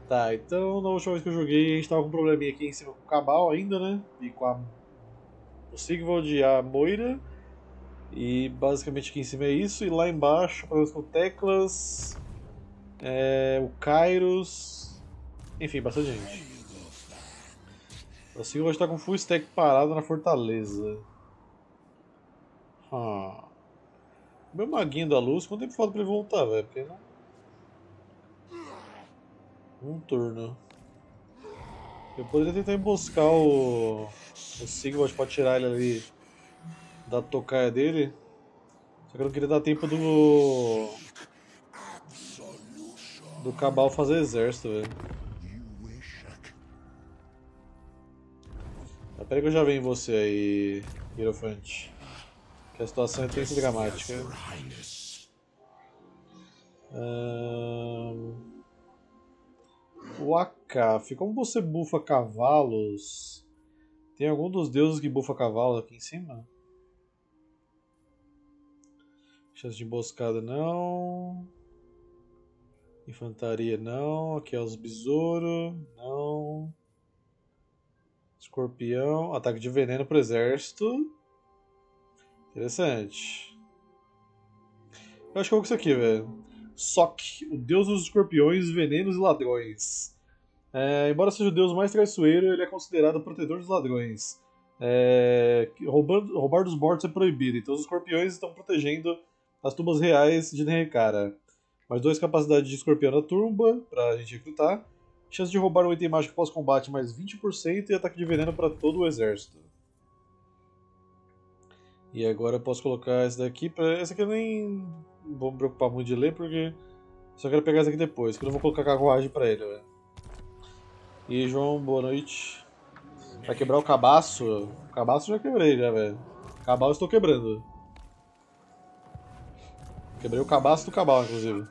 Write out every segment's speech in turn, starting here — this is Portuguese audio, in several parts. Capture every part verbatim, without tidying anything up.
Tá, então na última vez que eu joguei a gente tava com um probleminha aqui em cima com o Cabal ainda, né? E com a, o Sigvald e a Moira. E basicamente aqui em cima é isso. E lá embaixo, problemas com teclas, é, o Kairos. Enfim, bastante gente. O Sigvald tá com full stack parado na fortaleza. Ah. Meu maguinho da luz, quanto tempo falta pra ele voltar, velho? Porque não. Um turno. Eu poderia tentar emboscar o. O Sigvald pra tirar ele ali da tocaia dele. Só que eu não queria dar tempo do. Do Cabal fazer exército, velho. Mas pera aí que eu já venho em você aí, Hierofante. Que a situação é tensa e dramática. Ahn, O Akaf, como você bufa cavalos? Tem algum dos deuses que bufa cavalos aqui em cima? Chance de emboscada não. Infantaria não. Aqui é os besouros. Não. Escorpião. Ataque de veneno pro exército. Interessante. Eu acho que eu vou com isso aqui, velho. Sok, o deus dos escorpiões, venenos e ladrões. É, embora seja o deus mais traiçoeiro, ele é considerado protetor dos ladrões. É, roubar, roubar dos mortos é proibido, então os escorpiões estão protegendo as tumbas reais de Nerekara. Mais dois capacidades de escorpião na tumba, pra gente recrutar. Chance de roubar um item mágico pós-combate mais vinte por cento e ataque de veneno para todo o exército. E agora eu posso colocar esse daqui. Pra... Esse aqui eu nem vou me preocupar muito de ler, porque só quero pegar esse aqui depois, que eu não vou colocar carruagem pra ele, velho. E aí, João, boa noite. Vai quebrar o cabaço? O cabaço eu já quebrei, já, velho. Cabal eu estou quebrando. Quebrei o cabaço do cabal, inclusive.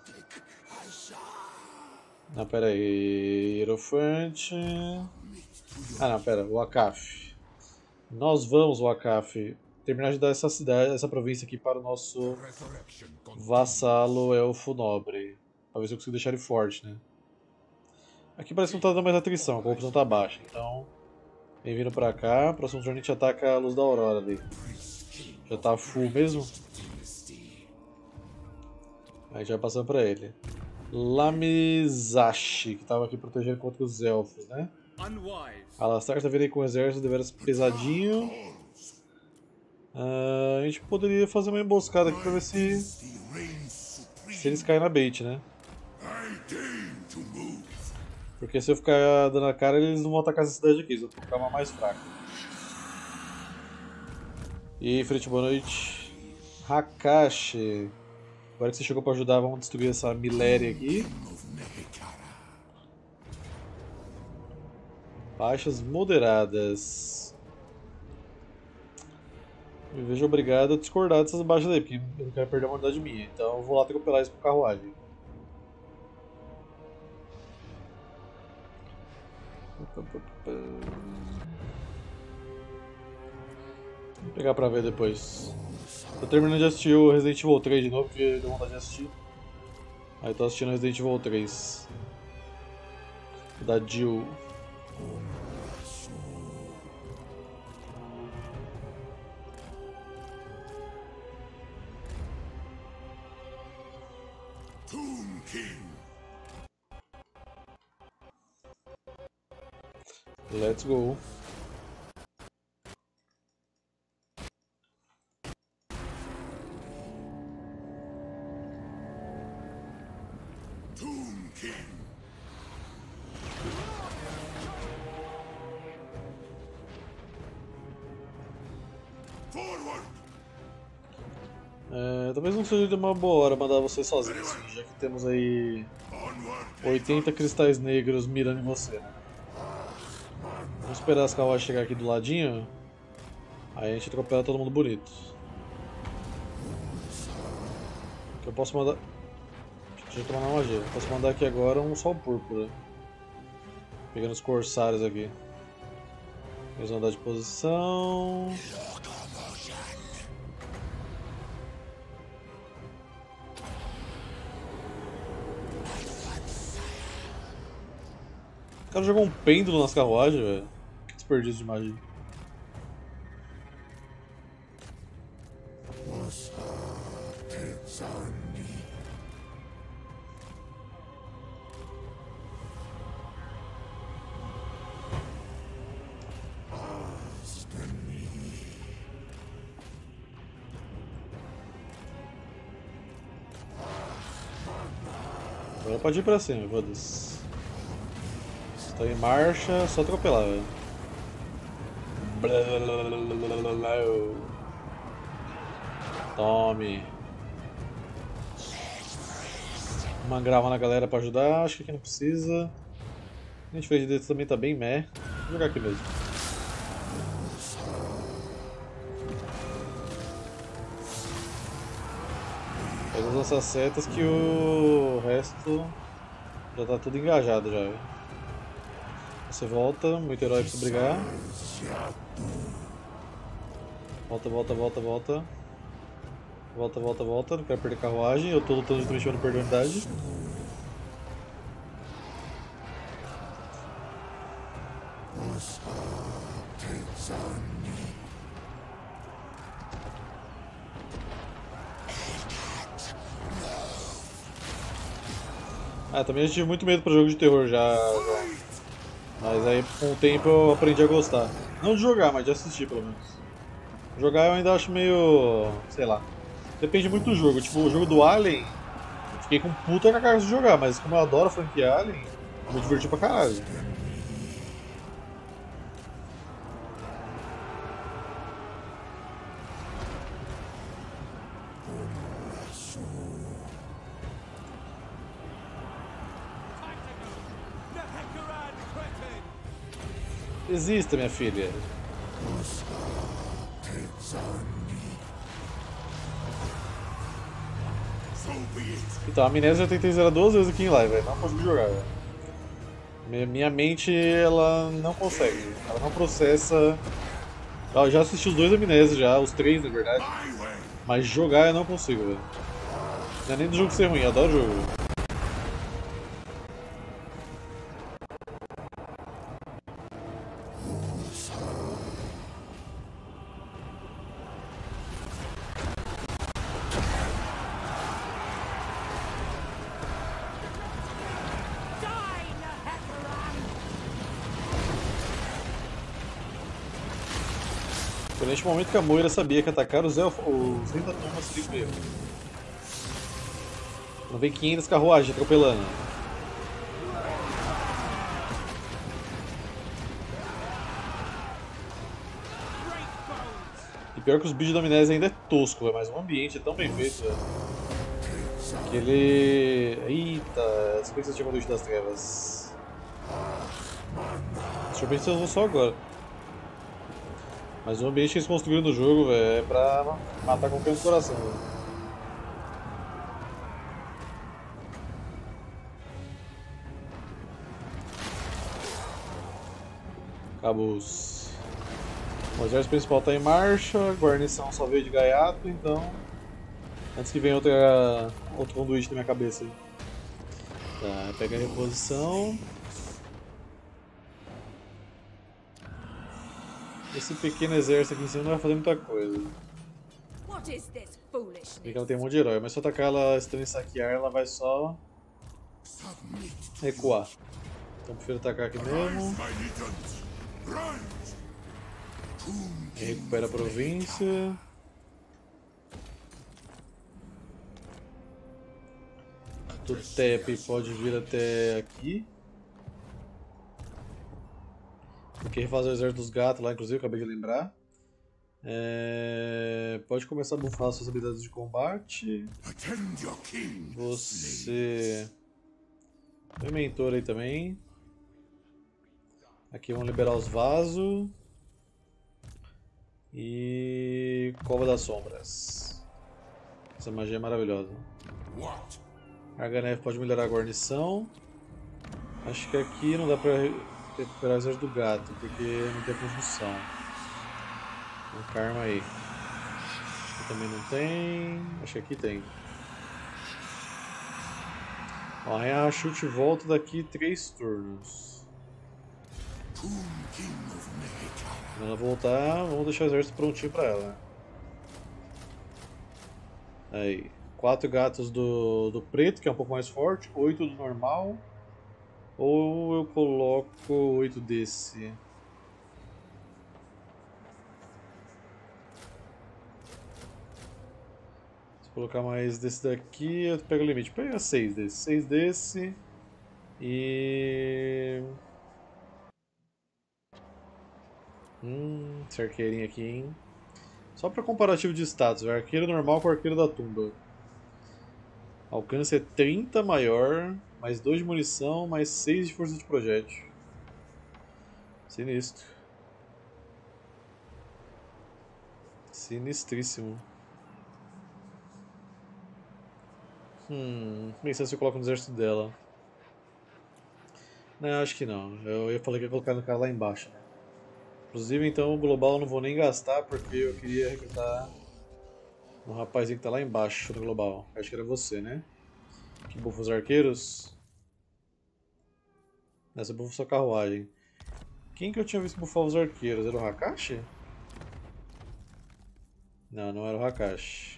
Não, pera aí. Hierofante. Ah, não, pera. O Akaf. Nós vamos, o Akaf, terminar de dar essa cidade, essa província aqui para o nosso vassalo Elfo Nobre. Pra ver se eu consigo deixar ele forte, né? Aqui parece que não tá dando mais atrição, a corrupção tá baixa, então. Vem vindo pra cá, próximo turno a gente ataca a luz da aurora ali. Já tá full mesmo? Aí já passando pra ele. Lamizashi, que tava aqui protegendo contra os elfos, né? Alastar tá vindo aí com o exército deveras pesadinho. Uh, a gente poderia fazer uma emboscada aqui pra ver se. Se eles caem na bait, né? Porque se eu ficar dando a cara, eles não vão atacar essa cidade aqui, eles vão ficar uma mais fraca. E aí, Frente, boa noite. Hakashi. Agora que você chegou pra ajudar, vamos destruir essa miléria aqui. Baixas moderadas. Me vejo obrigado a discordar dessas baixas aí, porque eu não quero perder uma unidade minha. Então eu vou lá atropelar isso com carruagem. Vou pegar pra ver depois. Tô terminando de assistir o Resident Evil três de novo, porque deu vontade de assistir. Aí tô assistindo Resident Evil três. Da Jill. Let's go. É, talvez não seja de uma boa hora mandar você sozinho, assim, já que temos aí oitenta cristais negros mirando em você, né? Vamos esperar as carruagens chegar aqui do ladinho. Aí a gente atropela todo mundo bonito. Que eu posso mandar. Deixa eu tomar uma magia. Eu posso mandar aqui agora um sol púrpura. Pegando os corsários aqui. Eles vão andar de posição. O cara jogou um pêndulo nas carruagens, velho. Que desperdício de magia. Agora pode ir pra cima, foda-se. Estou em marcha, só atropelar, velho. Tome. Uma grava na galera pra ajudar, acho que aqui não precisa. A gente fez desse também tá bem meh. Vou jogar aqui mesmo. Pega as nossas setas que o resto já tá tudo engajado já. Véio. Você volta, muito herói pra você brigar. Volta, volta, volta, volta. Volta, volta, volta, não quero perder carruagem, eu tô lutando justamente pra não perder unidade. Ah, também eu tive muito medo pra jogo de terror já, já. Mas aí com o tempo eu aprendi a gostar. Não de jogar, mas de assistir pelo menos. Jogar eu ainda acho meio... sei lá. Depende muito do jogo, tipo o jogo do Alien, eu fiquei com puta cara de jogar, mas como eu adoro a franquia Alien, eu me diverti pra caralho. Exista, minha filha. Então, a amnésia eu tentei zerar duas vezes aqui em live, véio. Não consegui jogar. Véio. Minha mente, ela não consegue. Ela não processa. Eu já assisti os dois amnésias já, os três na verdade. Mas jogar eu não consigo, velho. Não é nem do jogo ser ruim, eu adoro o jogo. Véio. Foi neste momento que a Moira sabia que atacar os elfos, os Rindatomas seria um erro. Não vem quinhentas carruagens atropelando. E pior que os bichos da amnésia ainda é tosco, véio, mas o ambiente é tão bem feito, véio, que ele... Eita, sequência de Conduíte das Trevas. Deixa eu ver se eu vou só agora. Mas o ambiente que eles construíram no jogo, véio, é pra matar qualquer um do coração. Véio. Cabos. O exército principal está em marcha, a guarnição só veio de gaiato, então... Antes que venha outra, outro conduíte na minha cabeça aí. Tá, pega a reposição. Esse pequeno exército aqui em cima não vai fazer muita coisa. Porque ela tem um monte de herói, mas se eu atacar ela estranha e saquear, ela vai só recuar. Então eu prefiro atacar aqui mesmo. E recupera a província. Tutep pode vir até aqui. Tem que refazer o exército dos gatos lá, inclusive, acabei de lembrar. É... Pode começar a bufar suas habilidades de combate. Você... Tem mentor aí também. Aqui vamos liberar os vasos. E... Cova das Sombras. Essa magia é maravilhosa. Arganef pode melhorar a guarnição. Acho que aqui não dá pra recuperar o exército do gato, porque não tem construção. Um karma aí. Aqui também não tem. Acho que aqui tem. Ó, a chute volta daqui três turnos. Quando ela voltar, vamos deixar o exército prontinho pra ela. Aí, quatro gatos do, do preto, que é um pouco mais forte, oito do normal. Ou eu coloco oito desse. Se colocar mais desse daqui, eu pego o limite. Pega seis desse. seis desse. E. Hum, esse arqueirinho aqui, hein? Só para comparativo de status, o arqueiro normal com o arqueiro da tumba. Alcance é trinta maior, mais dois de munição, mais seis de força de projétil. Sinistro. Sinistríssimo. Hum, pensando se eu coloco no exército dela. Não, acho que não. Eu ia falar que ia colocar no cara lá embaixo, né? Inclusive, então, o global eu não vou nem gastar, porque eu queria recrutar um rapazinho que tá lá embaixo no global. Acho que era você, né? Que bufa os arqueiros. Nessa bufa sua carruagem. Quem que eu tinha visto bufar os arqueiros? Era o Hakashi? Não, não era o Hakashi.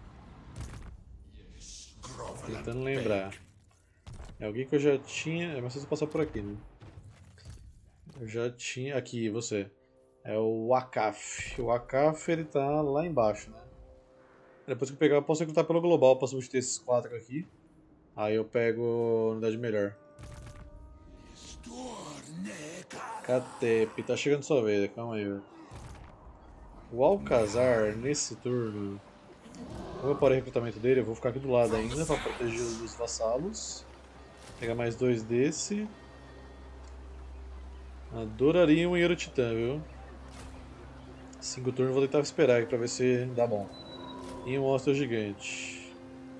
Tentando lembrar. É alguém que eu já tinha... É mais fácil passar por aqui, né? Eu já tinha... Aqui, você. É o Akaf. O Akaf, ele tá lá embaixo, né? Depois que eu pegar, eu posso recrutar pelo global pra substituir esses quatro aqui. Aí eu pego unidade melhor. Catep, tá chegando sua vez, calma aí, velho. O Alcazar, nesse turno... Como eu parei o recrutamento dele, eu vou ficar aqui do lado ainda pra proteger os vassalos. Pegar mais dois desse. Adoraria um Hero Titã, viu? Cinco turnos, vou tentar esperar aqui pra ver se dá bom. E um monstro gigante.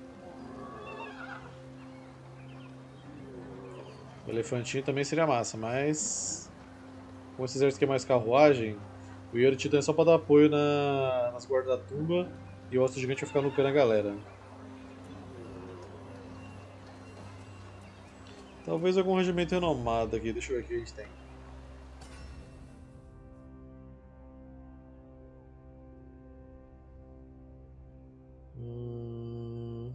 O elefantinho também seria massa, mas... Como esse exército aqui é mais carruagem, o Hero Titã é só pra dar apoio na... nas guardas da tumba. E o monstro gigante vai ficar no cano a galera. Talvez algum regimento renomado aqui, deixa eu ver o que a gente tem. Hum...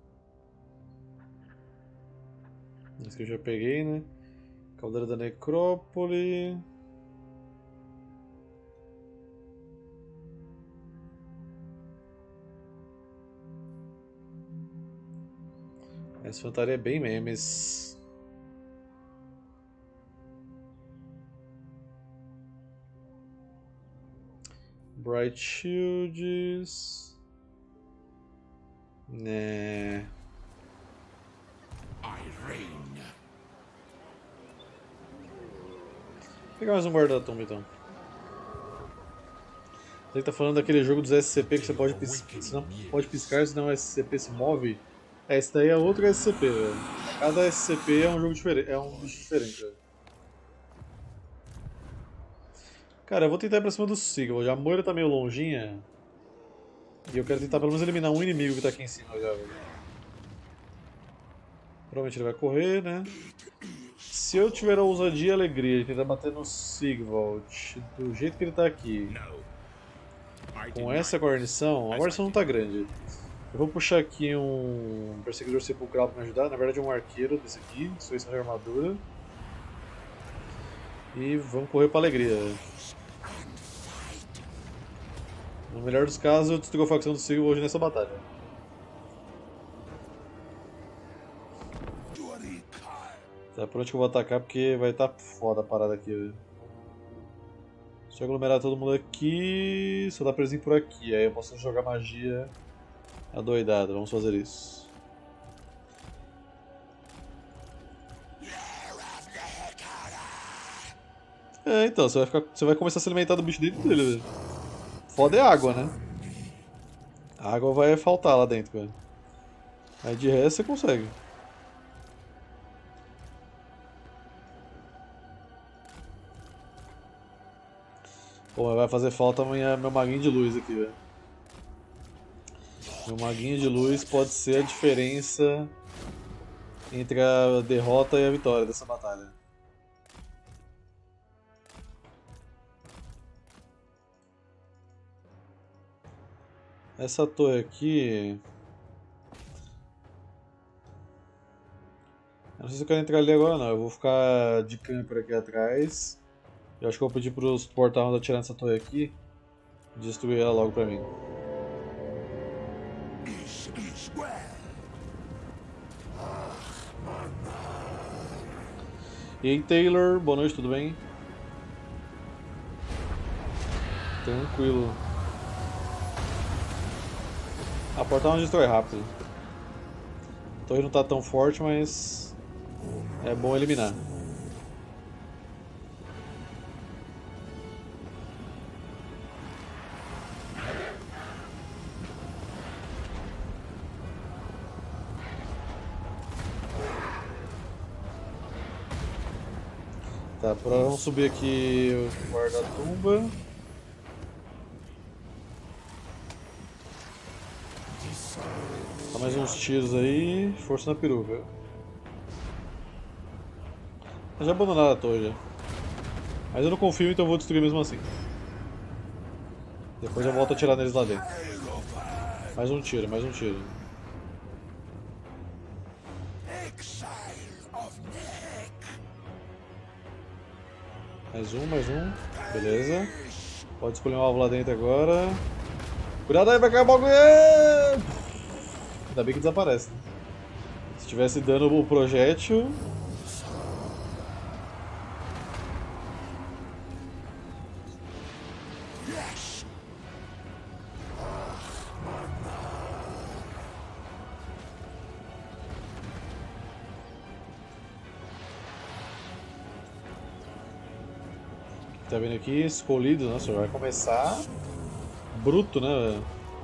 Esse que eu já peguei, né? Caldeira da Necrópole. Essa infantaria é bem memes. Bright Shields. Né. Vou pegar mais um guarda da tumba então. Você tá falando daquele jogo dos S C P que você pode piscar, você não pode piscar, senão o S C P se move. É, esse daí é outro S C P, velho. Cada S C P é um jogo diferente, é um bicho diferente, velho. Cara, eu vou tentar ir pra cima do Sigil. A Moira tá meio longinha. E eu quero tentar pelo menos eliminar um inimigo que tá aqui em cima já, velho. Provavelmente ele vai correr, né? Se eu tiver a ousadia e a alegria de tentar bater no Sigvald do jeito que ele tá aqui, com essa guarnição, a guarnição não tá grande. Eu vou puxar aqui um perseguidor sepulcral pra me ajudar, na verdade é um arqueiro desse aqui, sou isso na armadura. E vamos correr pra alegria. No melhor dos casos, eu destruo a facção do Sigil hoje nessa batalha. Tá, por onde que eu vou atacar porque vai estar tá foda a parada aqui, velho. Deixa eu aglomerar todo mundo aqui, só dá pra eles ir por aqui, aí eu posso jogar magia adoidada, vamos fazer isso. É, então, você vai, ficar, você vai começar a se alimentar do bicho dentro dele, velho. Foda é água, né? A água vai faltar lá dentro, velho. Aí de resto você consegue. Pô, mas vai fazer falta amanhã meu maguinho de luz aqui, velho. Meu maguinho de luz pode ser a diferença entre a derrota e a vitória dessa batalha. Essa torre aqui... Eu não sei se eu quero entrar ali agora não, eu vou ficar de camper aqui atrás. Eu acho que eu vou pedir pros porta-rodas atirar nessa torre aqui e destruir ela logo pra mim. E aí Taylor, boa noite, tudo bem? Tranquilo. A porta-roda destrói rápido. A torre não tá tão forte, mas é bom eliminar. Tá, por agora vamos subir aqui o guarda-tumba. Dá mais uns tiros aí, força na peruca. Já abandonaram a torre já. Mas eu não confio, então eu vou destruir mesmo assim. Depois eu volto a atirar neles lá dentro. Mais um tiro, mais um tiro. Mais um, mais um. Beleza. Pode escolher um alvo lá dentro agora. Cuidado aí, vai cair o bagulho! Ainda bem que desaparece, né? Se tivesse dando o projétil... Tá vendo aqui? Escolhido, nossa, vai começar bruto, né?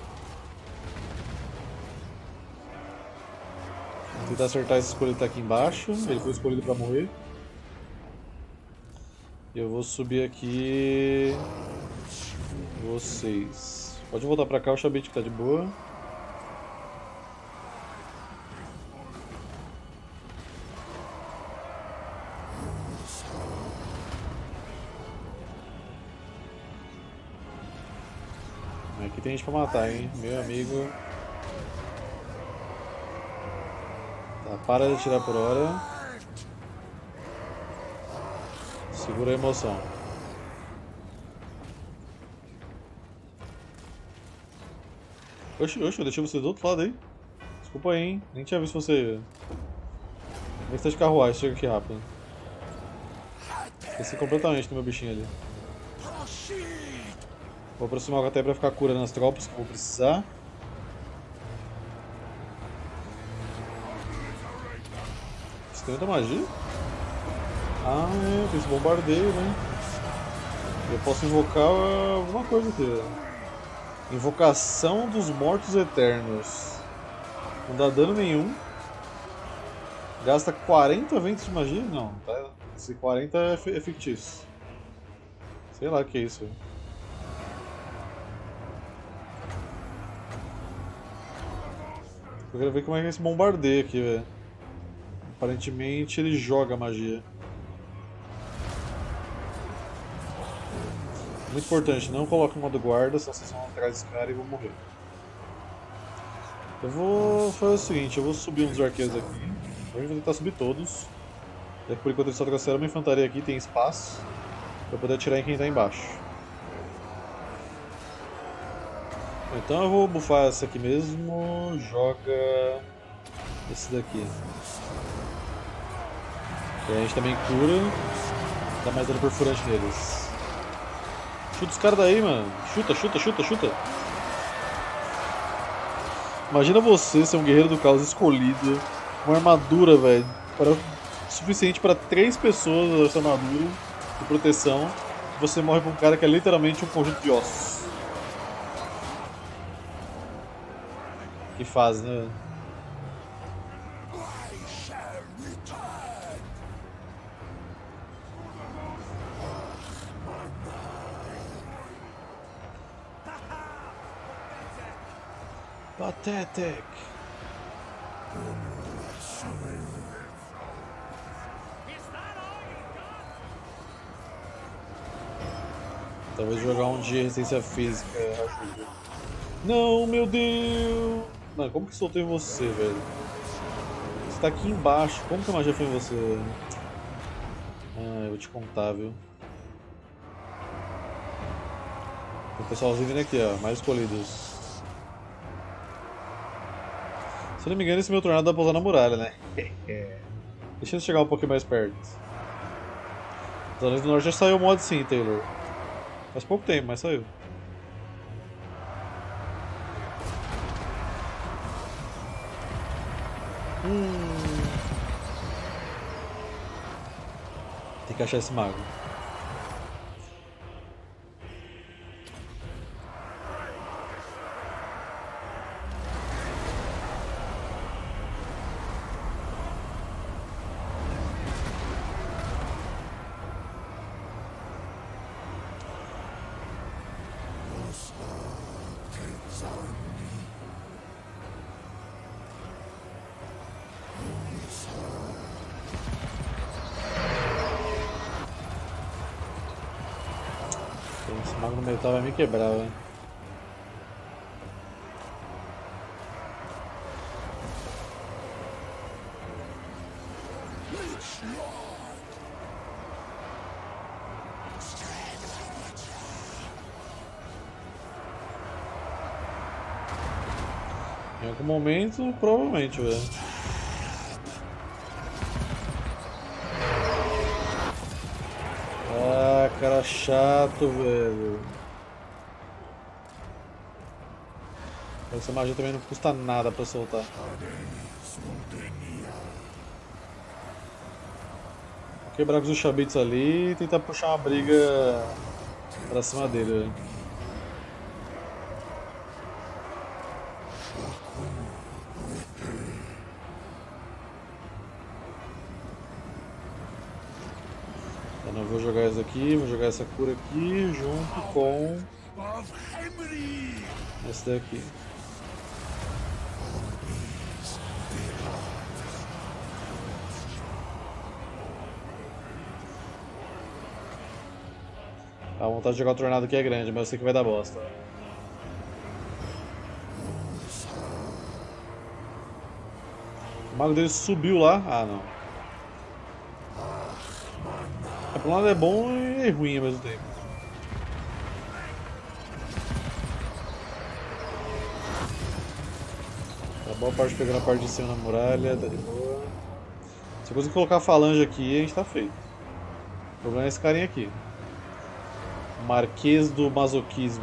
Vou tentar acertar esse escolhido que tá aqui embaixo. Ele foi escolhido pra morrer. E eu vou subir aqui... Vocês. Pode voltar pra cá, o Chabit que tá de boa. Aqui tem gente pra matar, hein? Meu amigo. Tá, para de atirar por hora. Segura a emoção. Oxi, oxi, eu deixei você do outro lado aí. Desculpa aí, hein? Nem tinha visto você. Vê se tá de carruagem, chega aqui rápido. Esqueci completamente do meu bichinho ali. Vou aproximar até pra ficar curando as tropas que eu vou precisar. Você tem muita magia? Ah, é, tem esse bombardeio, né? Eu posso invocar alguma coisa aqui. Invocação dos Mortos Eternos. Não dá dano nenhum. Gasta quarenta ventos de magia? Não, tá? Esse quarenta é fictício. Sei lá o que é isso. Eu quero ver como é que é esse bombardeio aqui, velho. Aparentemente ele joga magia. Muito importante, não coloque no modo guarda, senão vocês vão atrás desse cara e vão morrer. Eu vou fazer o seguinte, eu vou subir uns arqueiros aqui. Eu vou tentar subir todos. Já que por enquanto eles só trouxeram uma infantaria aqui, tem espaço para poder atirar em quem está embaixo. Então eu vou buffar essa aqui mesmo, joga esse daqui. E aí a gente também cura, dá mais dano perfurante neles. Chuta os caras daí, mano. Chuta, chuta, chuta, chuta. Imagina você ser um guerreiro do caos escolhido, uma armadura, velho, para... suficiente para três pessoas essa armadura de proteção. Você morre pra um cara que é literalmente um conjunto de ossos. Que faz, né? Pathetic. Talvez jogar um dia resistência física ajude. Não, meu Deus! Não, como que soltei você, velho? Você tá aqui embaixo. Como que a magia foi em você? Ah, eu vou te contar, viu? Tem o pessoalzinho vindo aqui, ó. Mais escolhidos. Se eu não me engano, esse meu tornado dá pra usar na muralha, né? Deixa eu chegar um pouquinho mais perto. Os Anéis do Norte já saiu o mod sim, Taylor. Faz pouco tempo, mas saiu. Hum. Tem que achar esse mago. Esse mago no metal vai me quebrar, velho. Em algum momento, provavelmente, velho. Ah, cara chato, velho. Essa magia também não custa nada pra soltar. Vou quebrar com os Shabits ali e tentar puxar uma briga pra cima dele, velho. Eu não vou jogar essa aqui, vou jogar essa cura aqui junto com esse daqui. A vontade de jogar o tornado aqui é grande, mas eu sei que vai dar bosta. O mago dele subiu lá. Ah, não. É, por um lado é bom e ruim ao mesmo tempo. Tá boa parte pegando a parte de cima na muralha, tá de boa. Se eu conseguir colocar a falange aqui, a gente tá feito. O problema é esse carinha aqui. Marquês do Masoquismo.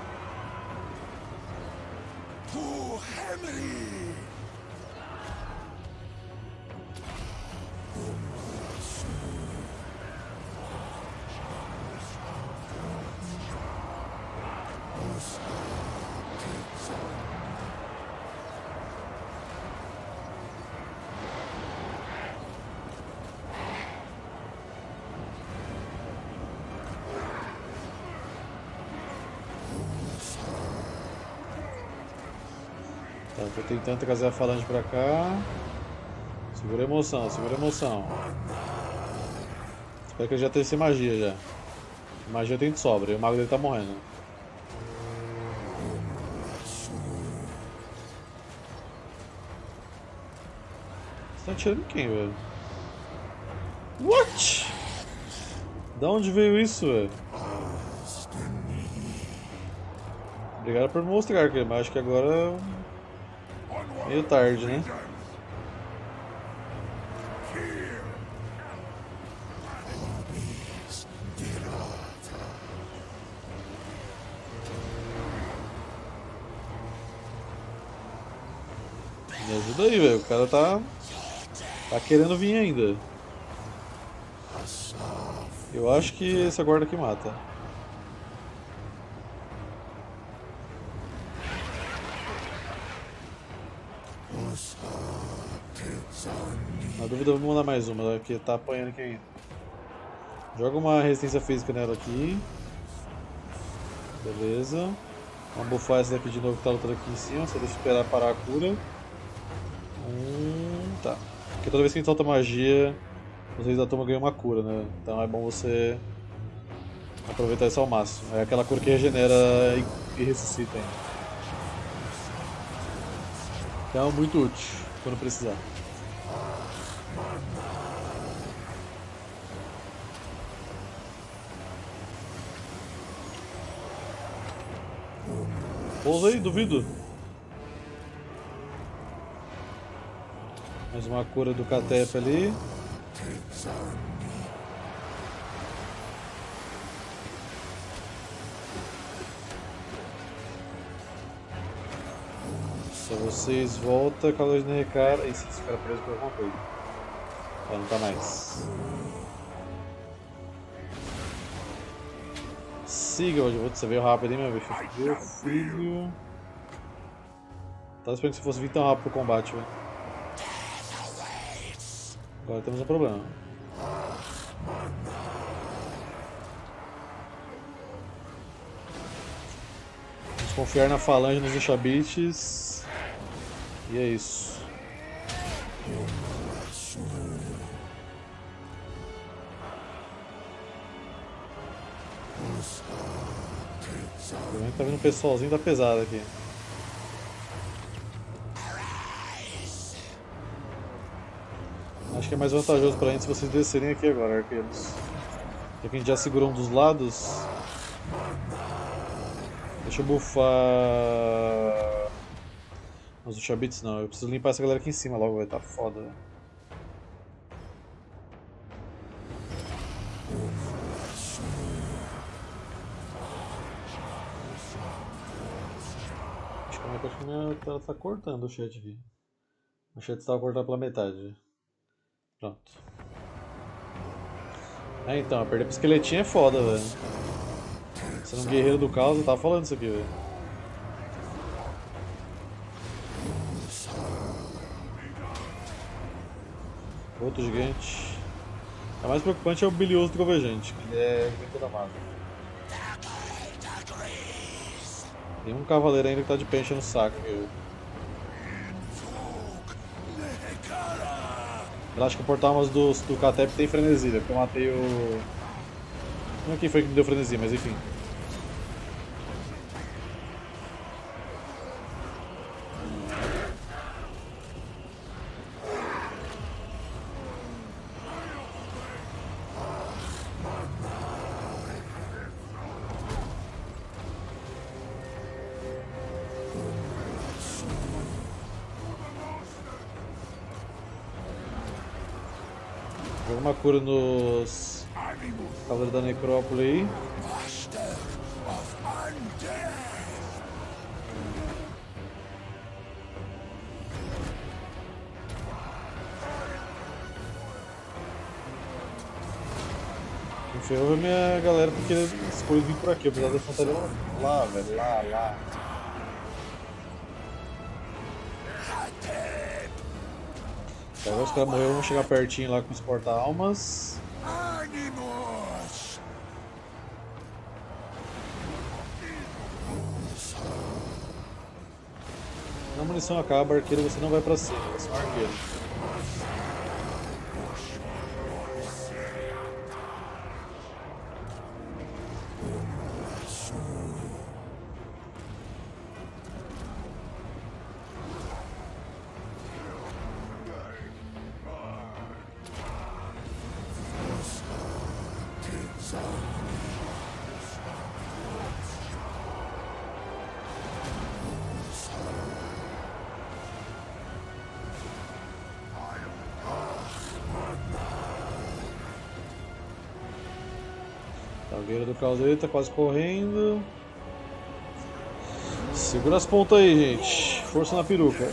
Tá, tô tentando trazer a falange pra cá. Segura a emoção, segura a emoção. Espero que ele já tenha sem magia já. Magia tem de sobra e o mago dele tá morrendo. Você tá atirando em quem, velho? What? Da onde veio isso, velho? Obrigado por me mostrar, mas acho que agora é meio tarde, né? Me ajuda aí, velho. O cara tá. tá querendo vir ainda. Eu acho que essa guarda aqui mata. Na dúvida, vamos mandar mais uma, porque tá apanhando aqui ainda. Joga uma resistência física nela aqui. Beleza. Vamos buffar essa daqui de novo que tá lutando aqui em cima, só deixa eu esperar parar a cura. Hum, tá. Porque toda vez que a gente solta magia, vocês da turma ganham uma cura, né? Então é bom você aproveitar isso ao máximo. É aquela cura que regenera e, e ressuscita ainda. Então, muito útil quando precisar. Pousa aí, duvido. Mais uma cura do Catep ali. Se vocês voltam, calor de recara. Ih, esse cara preso por alguma coisa. Ah, não tá mais. Siga, você veio rápido, hein, meu bicho? Meu filho. Tava esperando que você fosse vir tão rápido pro combate, velho. Agora temos um problema. Vamos confiar na falange nos Ushabites. E é isso. Tá vindo um pessoalzinho da pesada aqui. Acho que é mais vantajoso pra gente se vocês descerem aqui agora, arqueiros. Já que a gente já segurou um dos lados. Deixa eu bufar os Ushabits não, eu preciso limpar essa galera aqui em cima logo, vai tá foda. Acho que a minha tá, tá cortando o chat aqui. O chat estava cortando pela metade. Pronto. É, então, perder pro esqueletinho é foda, velho. Sendo um guerreiro do caos, eu tava falando isso aqui, velho. Outro gigante. O mais preocupante é o bilioso trovejante, que ele é muito damado. Tem um cavaleiro ainda que tá de pé enchendo o saco. Eu... eu acho que o portal do, do Catep tem frenesi, porque eu matei o... não é quem foi que me deu frenesi, mas enfim. Uma cura nos Cavaleiros da Necrópole aí. Quem ferrou é minha galera porque escolheu vir por aqui, eu precisava da infantaria lá, velho, lá, lá. Agora os caras morreram, vão chegar pertinho lá com os porta-almas. Quando a munição acaba, arqueiro você não vai pra cima, você é um arqueiro. Guerreiro do Caldeiro tá quase correndo. Segura as pontas aí, gente. Força na peruca.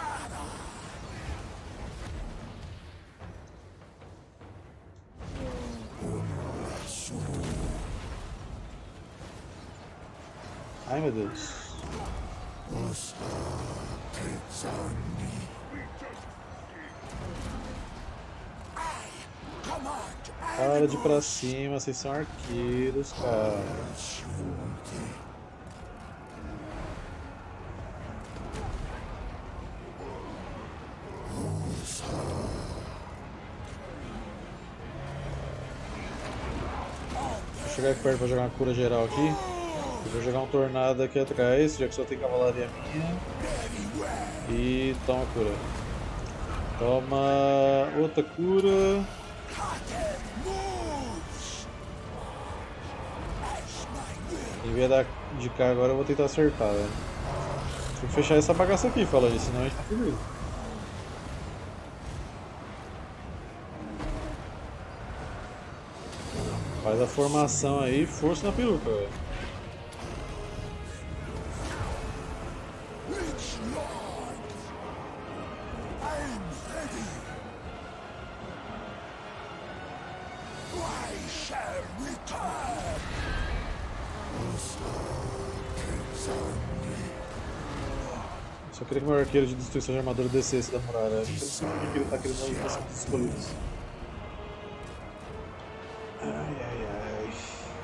Ai, meu Deus. Para de ir pra cima, vocês são arqueiros, cara. Vou chegar aqui perto pra jogar uma cura geral aqui. Eu vou jogar um tornado aqui atrás, já que só tem cavalaria minha. E toma cura. Toma outra cura. Em vez de cá agora eu vou tentar acertar, velho. Tem que fechar essa bagaça aqui, falando isso, senão a gente tá fudido. Faz a formação aí, força na peruca, velho. Só queria que meu arqueiro de destruição de armadura descesse da muralha. Eu não sei por que ele tá querendo os meus escolhidos. Ai, ai, ai.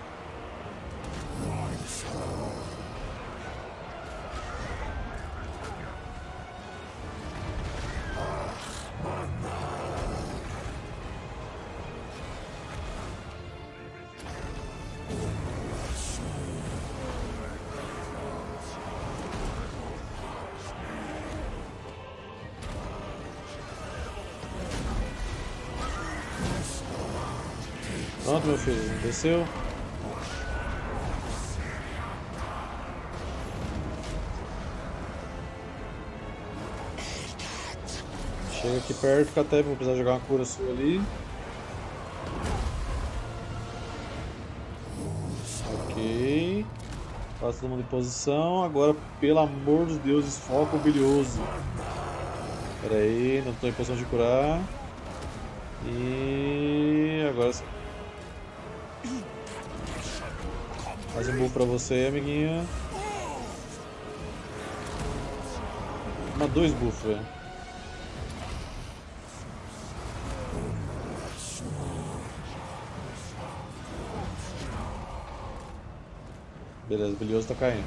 Pronto, meu filho, desceu. Chega aqui perto, fica até, vou precisar jogar uma cura sua ali. Ok. Passa todo mundo em posição. Agora, pelo amor dos deuses, foco bilioso. Pera aí, não estou em posição de curar. E agora sim. Faz um buff pra você, amiguinha. Toma dois buffs, velho. Beleza, o bilioso tá caindo.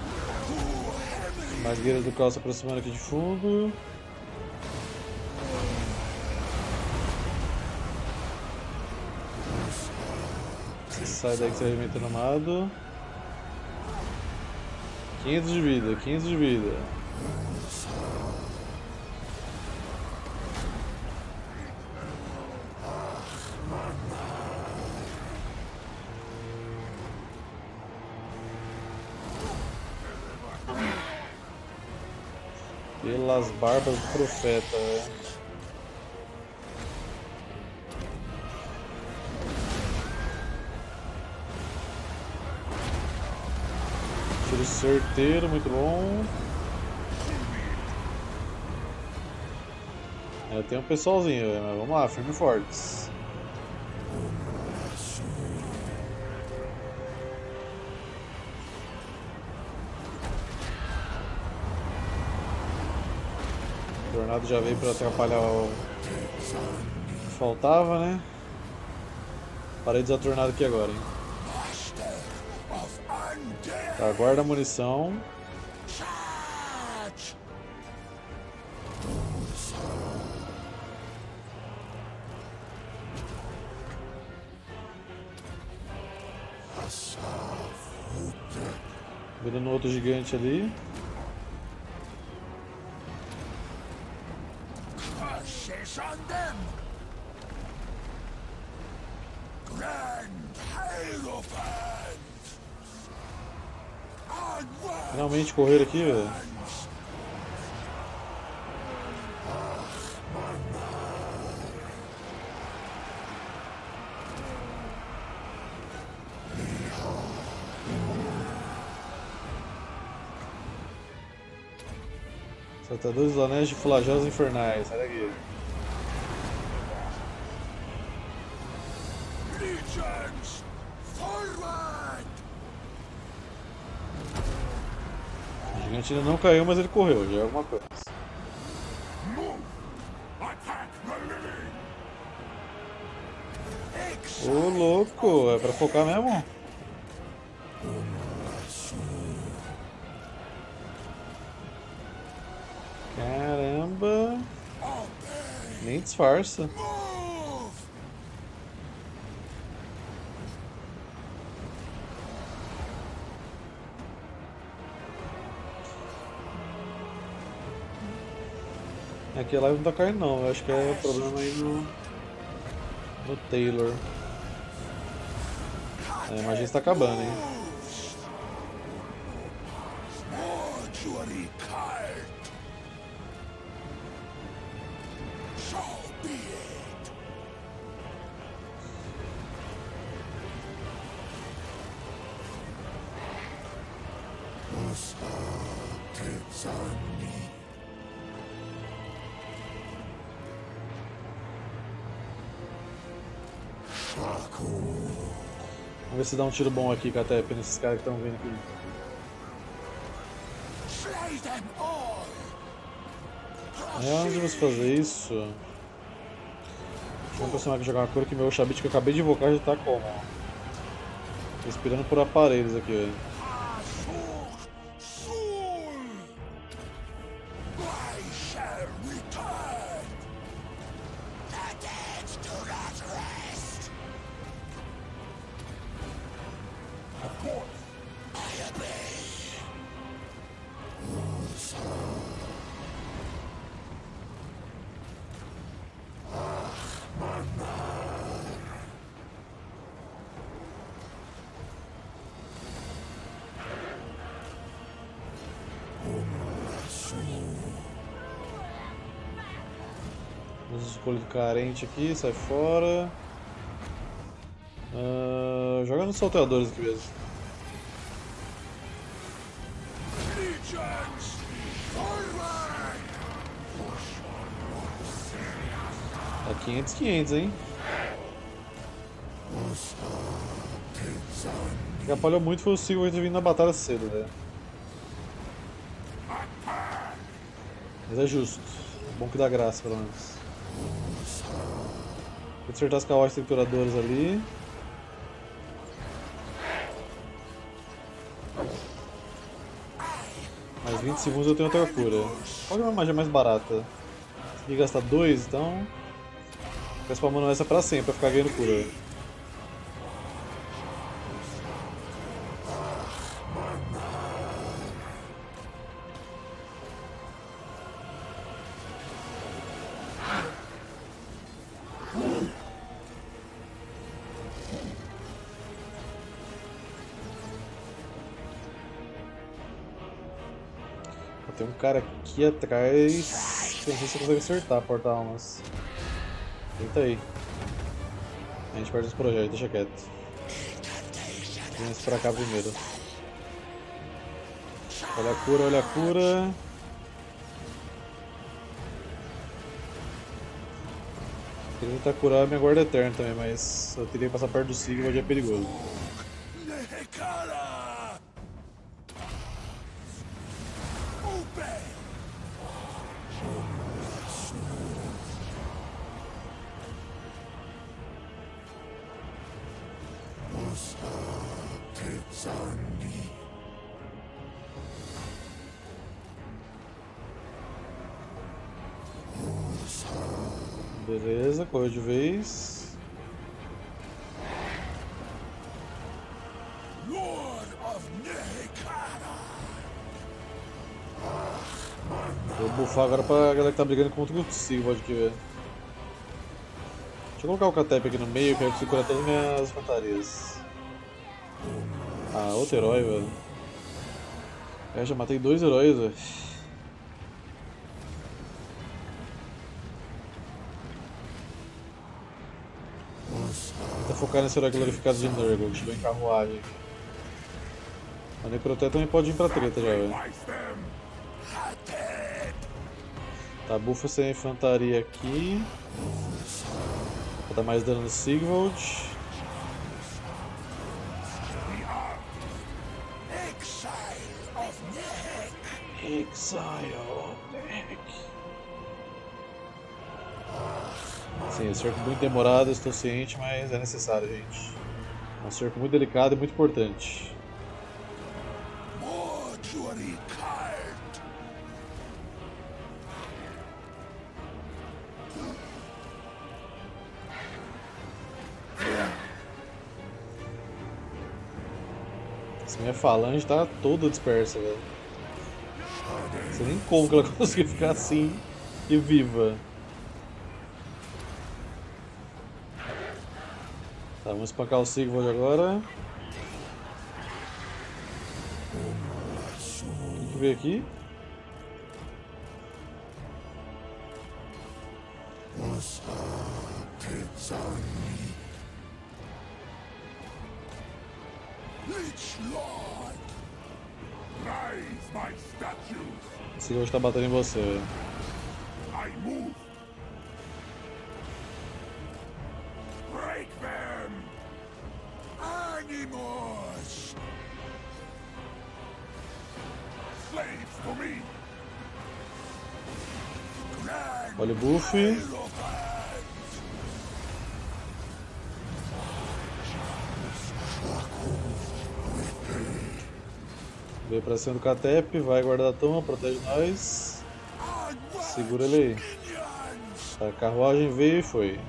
Mais guerreiros do caos se aproximando aqui de fundo. Sai daí que você vai alimentando amado. quinhentos de vida, quinhentos de vida. Pelas barbas do profeta, velho. Tiro certeiro, muito bom. É, tem um pessoalzinho, mas vamos lá, firme e fortes. O tornado já veio para atrapalhar o que faltava, né? Parei de usar tornado aqui agora, hein? Tá, guarda a munição. Virando outro gigante ali. Finalmente correr aqui, velho. Saltadores dos anéis de flagelos infernais, sai daqui. O gigante ainda não caiu, mas ele correu, já é alguma coisa. Ô louco, é pra focar mesmo? Caramba! Nem disfarça. Aqui a live não tá caindo não, eu acho que é problema aí no, no Taylor. É, a magia está acabando, hein? Vamos ver se dá um tiro bom aqui, Catep, nesses caras que estão vindo aqui. É, onde você fazer isso? Vamos personagem jogar uma cor que meu Xabit que eu acabei de invocar já tá como? Respirando por aparelhos aqui, velho. Escolho carente aqui, sai fora. Uh, joga nos salteadores aqui mesmo. Tá quinhentos, quinhentos, hein? O que atrapalhou muito foi o Sigurd ter vindo na batalha cedo, velho. Mas é justo. É bom que dá graça, pelo menos. Vou acertar as carruagens trituradoras ali. Mais vinte segundos eu tenho outra cura. Qual é uma magia mais barata? Consegui gastar dois, então. Ficar spamando essa pra sempre, pra ficar ganhando cura. Tem um cara aqui atrás. Não sei se você consegue acertar, porta-almas. Tenta aí. A gente perde os projetos, deixa quieto. Vamos pra cá primeiro. Olha a cura, olha a cura. Queria tentar curar minha guarda eterna também, mas eu teria que passar perto do Sigurd, é perigoso. Beleza, correu de vez. Vou buffar agora pra galera que tá brigando contra o Sigurd aqui, velho. Deixa eu colocar o Catep aqui no meio, que aí eu consigo curar todas as minhas infantarias. Ah, outro herói, velho. Eu já matei dois heróis, velho. Vou focar nesse herói glorificado de Nurgle, que chegou em carruagem. A Necroté também pode ir pra treta já, velho. Tá, bufa essa infantaria aqui. Pra dar mais dano no Sigvald. Exile of Nehek. Sim, é um cerco muito demorado, estou ciente, mas é necessário, gente. É um cerco muito delicado e muito importante. Essa minha falange tá toda dispersa, velho. Não sei nem como que ela conseguiu ficar assim E viva. Tá, vamos espancar o Sigvald agora. O que veio aqui? O Sigvald está batendo em você. Olha o buff. Veio pra cima do Catep, vai guardar a toma, protege nós. Segura ele aí. A carruagem veio e foi.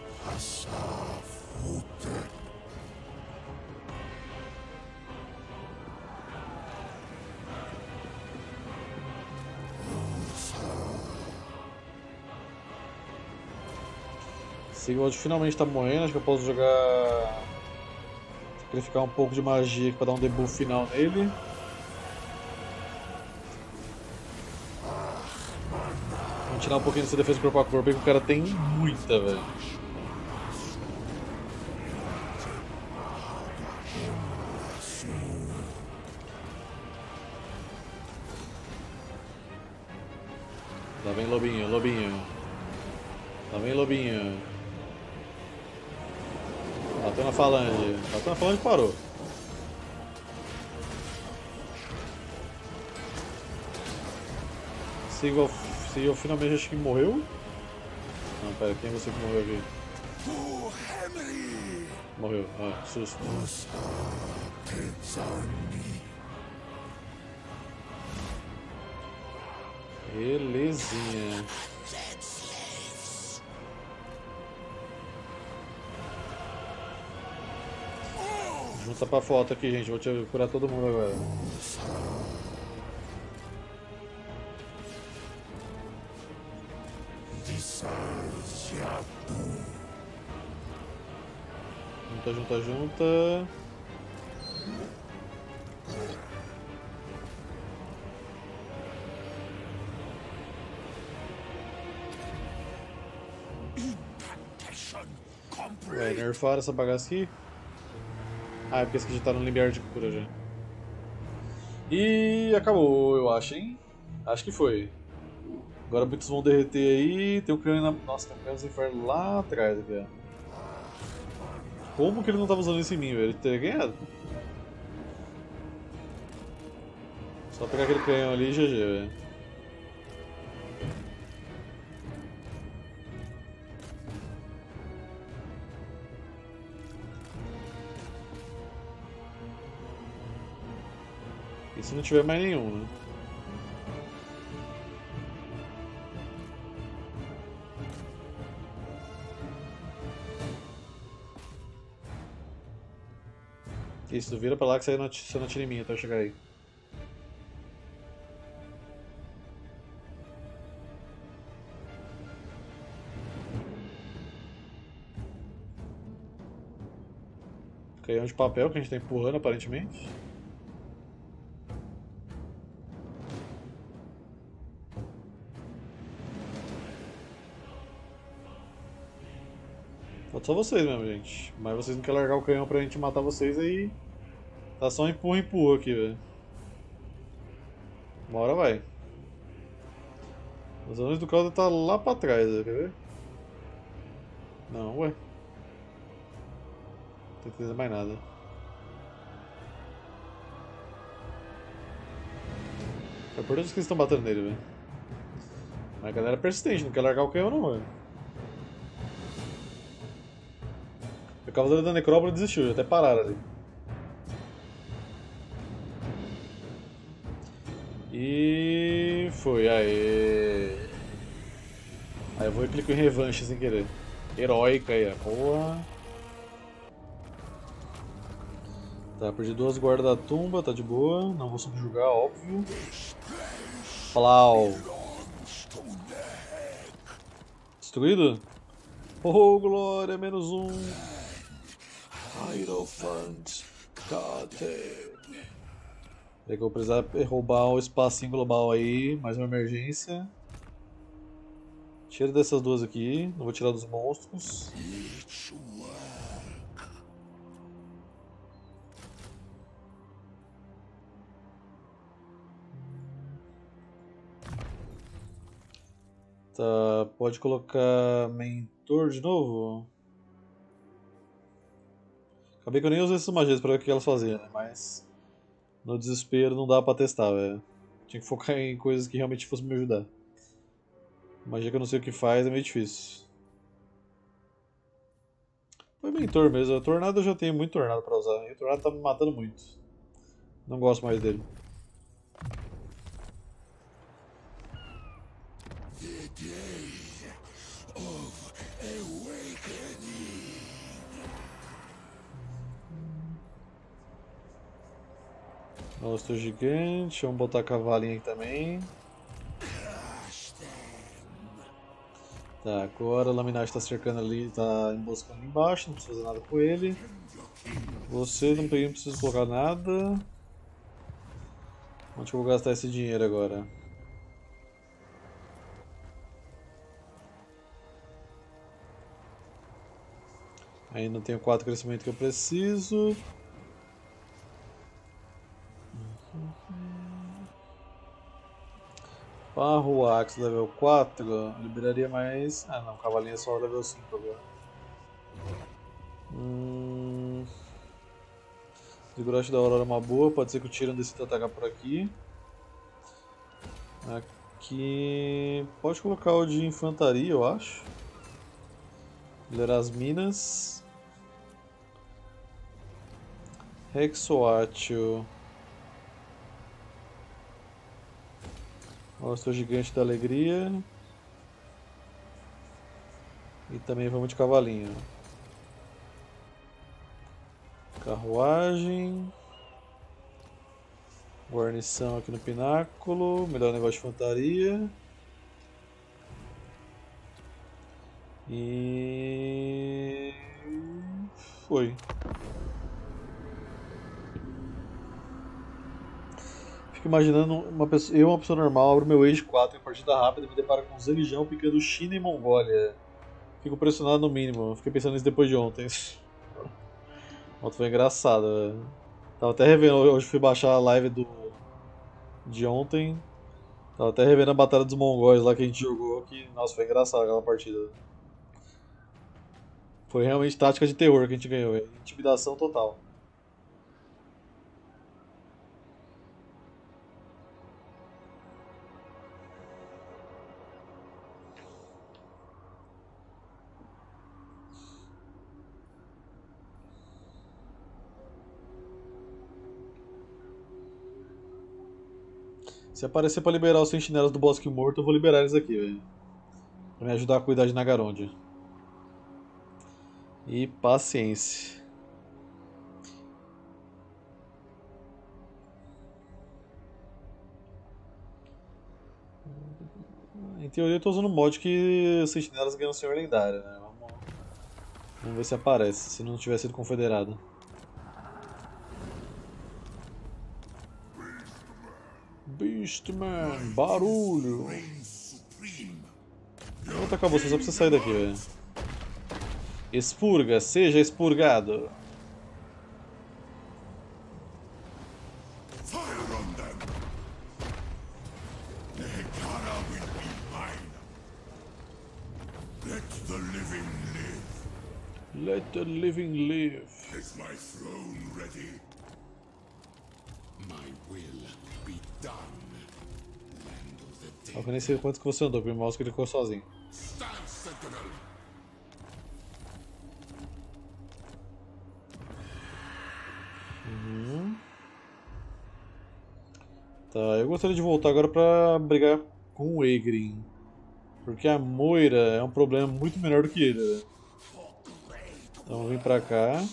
Sigvald finalmente tá morrendo, acho que eu posso jogar. Sacrificar um pouco de magia aqui pra dar um debuff final nele. Vamos tirar um pouquinho dessa defesa corpo a corpo aí que o cara tem muita, velho. Lá vem lobinho, lobinho. Lá vem lobinho. Bateu na falange. Bateu na falange e parou. Sigvald, Sigvald finalmente acho que morreu. Não, pera, quem é você que morreu aqui? Morreu, ah, susto. Belezinha. Junta pra foto aqui, gente. Vou te curar todo mundo agora. Junta, junta, junta. Vai nerfar essa bagaça aqui. Ah, é porque esse aqui já tá no limiar de cura já. E acabou, eu acho, hein? Acho que foi. Agora muitos vão derreter aí. Tem um canhão na... Nossa, tem um canhão do inferno lá atrás aqui, ó. Como que ele não tava usando isso em mim, velho? Ele teria ganhado. Só pegar aquele canhão ali e G G, velho. E se não tiver mais nenhum, né? Isso, vira pra lá que você não, você não atira em mim até eu chegar aí. Canhão de papel que a gente tá empurrando aparentemente. Falta só vocês mesmo, gente. Mas vocês não querem largar o canhão pra gente matar vocês aí. Tá só um empurra, empurra aqui, velho. Uma hora vai. Os anões do caldo tá lá pra trás, quer ver? Não, ué. Não tô entendendo mais nada. É por isso que eles estão batendo nele, velho. Mas a galera é persistente, não quer largar o canhão não, velho. O Cavaleiro da Necrópole desistiu, já até pararam ali. E foi, aê. Aí eu vou e clico em revanche sem querer. Heróica aí, boa. Tá, perdi duas guardas da tumba, tá de boa. Não vou subjugar, óbvio. Plau. Destruído? Oh, glória, menos um. Hierophant. Cate. É que eu vou precisar roubar o espacinho global aí, mais uma emergência. Tira dessas duas aqui, não vou tirar dos monstros. Tá, pode colocar mentor de novo? Acabei que eu nem usei essas magias pra ver o que elas faziam, né? Mas no desespero não dá pra testar, velho. Tinha que focar em coisas que realmente fossem me ajudar. Magia que eu não sei o que faz é meio difícil. Foi mentor mesmo. A tornado eu já tenho muito tornado pra usar. E o tornado tá me matando muito. Não gosto mais dele. Monstro gigante. Vamos botar cavalinho aqui também. Tá, agora o Laminate está cercando ali, está emboscando ali embaixo, não precisa fazer nada com ele. Você não peguei, não preciso colocar nada. Onde que eu vou gastar esse dinheiro agora? Ainda não tenho quatro crescimento que eu preciso. Barro Axe level quatro, liberaria mais... Ah não, cavalinho é só level cinco agora. Hum... Ziggurat da Aurora é uma boa, pode ser que o Tyrion decida atacar por aqui. Aqui... Pode colocar o de infantaria, eu acho. Melhorar as minas. Rexoatio. Monstro gigante da alegria. E também vamos de cavalinho. Carruagem. Guarnição aqui no pináculo. Melhor negócio de infantaria. E... Foi. Fico imaginando uma pessoa, eu, uma pessoa normal, abro meu Age quatro em partida rápida e me deparo com Zeligião picando China e Mongólia. Fico pressionado no mínimo. Fiquei pensando nisso depois de ontem. Ontem foi engraçado, velho. Tava até revendo, hoje fui baixar a live do de ontem. Tava até revendo a batalha dos mongóis lá que a gente jogou, que, nossa, foi engraçado aquela partida. Foi realmente tática de terror que a gente ganhou, véio. Intimidação total. Se aparecer pra liberar os sentinelas do Bosque Morto, eu vou liberar eles aqui, velho. Pra me ajudar a cuidar de Nagarondia. E paciência. Em teoria eu tô usando um mod que os sentinelas ganham Senhor Lendário, né? Vamos, vamos ver se aparece, se não tiver sido confederado. Beastman, barulho! Vou atacar você, só precisa sair daqui, velho. Expurga, seja expurgado. Let the living live. Is my throne ready? My will be done. Land of the dead. Eu nem sei quanto que você andou, porque o mouse clicou sozinho. Stand, Sentinel. Uhum. Tá, eu gostaria de voltar agora pra brigar com o Egrin. Porque a Moira é um problema muito menor do que ele, né? Então vem pra cá.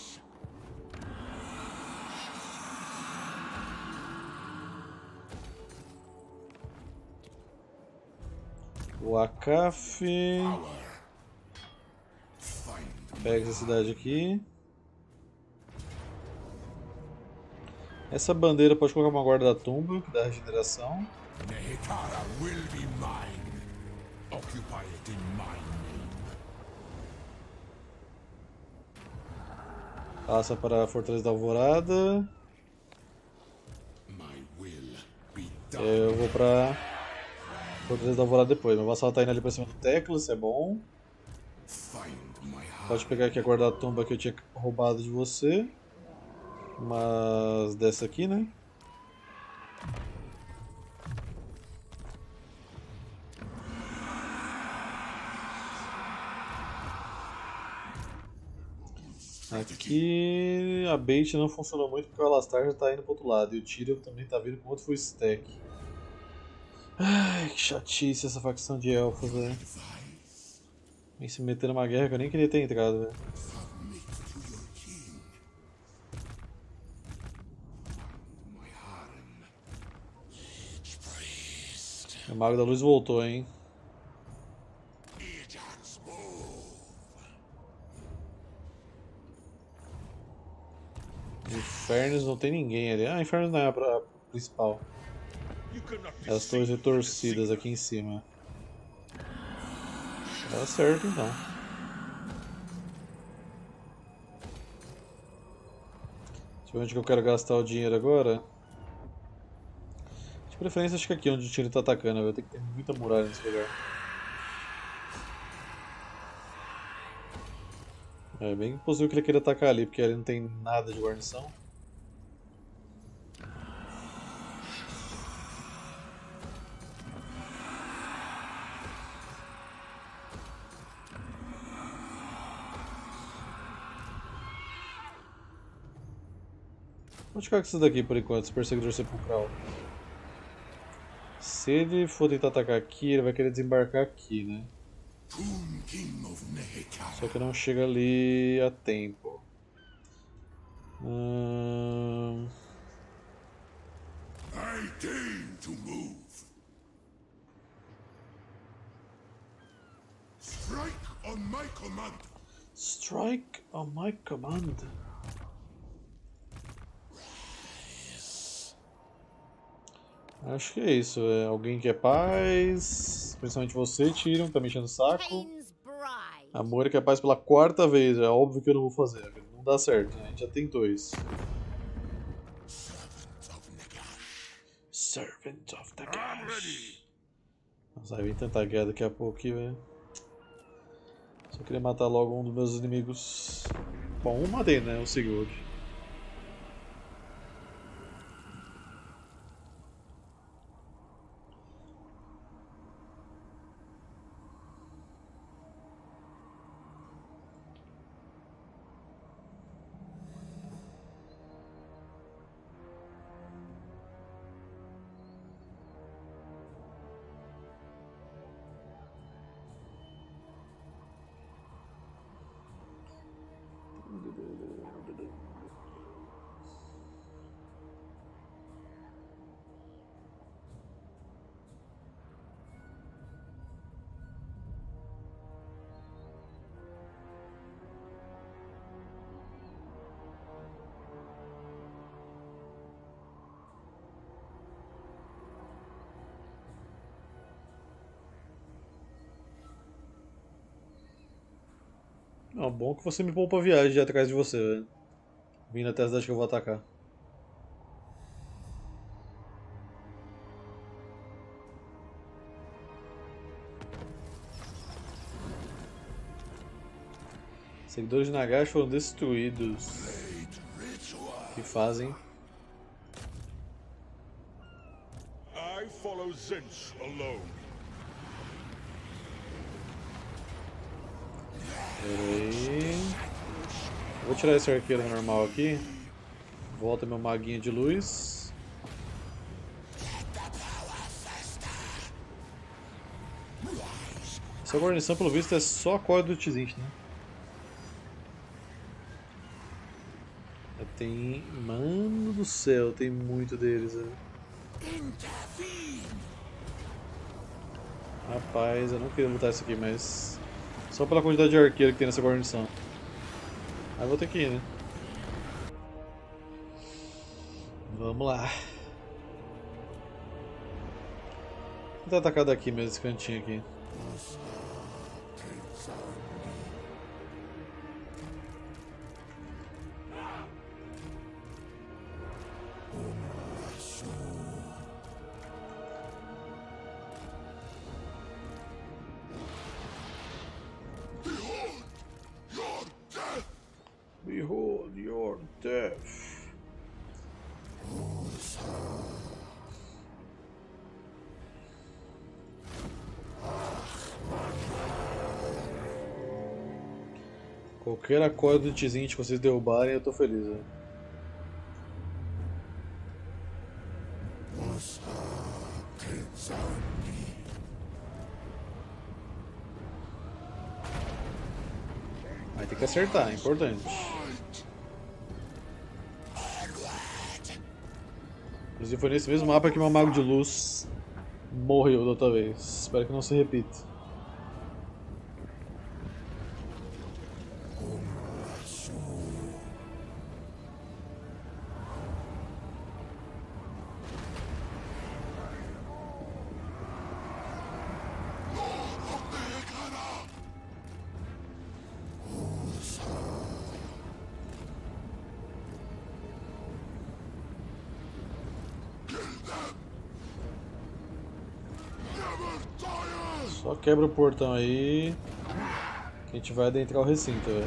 O Akaf. Pega essa cidade aqui. Essa bandeira pode colocar uma guarda da tumba, que dá regeneração. Nehekara will be mine. Occupy it in my name. Passa para a Fortaleza da Alvorada. My will be done. Eu vou pra Fortaleza da Alvorada depois. Meu vassalo tá indo ali pra cima do Teclas, isso é bom. Find my heart. Pode pegar aqui a guarda da tumba que eu tinha roubado de você. Mas dessa aqui, né? Aqui a bait não funcionou muito porque o Alastar já tá indo pro outro lado e o Tyrion também tá vindo com outro full stack. Ai, que chatice essa facção de elfos, velho. Vem se meter numa guerra que eu nem queria ter entrado, velho. Submit to your king. My harem. Priest. O Mago da Luz voltou, hein. Ajax move. Infernos não tem ninguém ali. Ah, Infernos não é a pra- principal. You cannot É as torres deceive retorcidas aqui em cima. Tá certo então. Deixa eu ver onde que eu quero gastar o dinheiro agora. De preferência acho que aqui onde o Tyrion tá atacando, vai ter que ter muita muralha nesse lugar. É bem possível que ele queira atacar ali, porque ali não tem nada de guarnição. Vou ficar com isso daqui por enquanto, esse perseguidor sepulcral. Se ele for tentar atacar aqui, ele vai querer desembarcar aqui, né? Tomb King of Nehekara. Só que não chega ali a tempo. Hum... I deign to move. Strike on my command. Strike on my command. Acho que é isso. É alguém que é paz. Principalmente você, Tyrion, tá me enchendo o saco. Cain's bride. A Moira que é paz pela quarta vez. É óbvio que eu não vou fazer. Não dá certo, né? A gente já tentou isso. Servant of Nagash. Servant of the I'm Gods. ready. Nossa, vai vir tentar guerra daqui a pouco aqui, velho. Só queria matar logo um dos meus inimigos. Bom, um matei, né? O Sigurd. Não, bom que você me poupa a viagem de ir atrás de você, velho. Vindo até a cidade que eu vou atacar. Seguidores de Nagash foram destruídos. O que fazem? I follow Zinch alone. Pera aí. Vou tirar esse arqueiro normal aqui. Volta meu maguinho de luz. Essa guarnição, pelo visto, é só a corda do Tzint, né? Tem... Mano do céu, tem muito deles, velho. Rapaz, eu não queria lutar isso aqui, mas... Só pela quantidade de arqueiro que tem nessa guarnição. Aí vou ter que ir, né? Vamos lá. Vou tentar atacar daqui mesmo, esse cantinho aqui. Behold your death. Qualquer acorde de Tzint que vocês derrubarem, eu tô feliz. Né? Vai ter que acertar, é importante. Inclusive foi nesse mesmo mapa que meu Mago de Luz morreu da outra vez. Espero que não se repita. Só quebra o portão aí, que a gente vai adentrar o recinto, velho.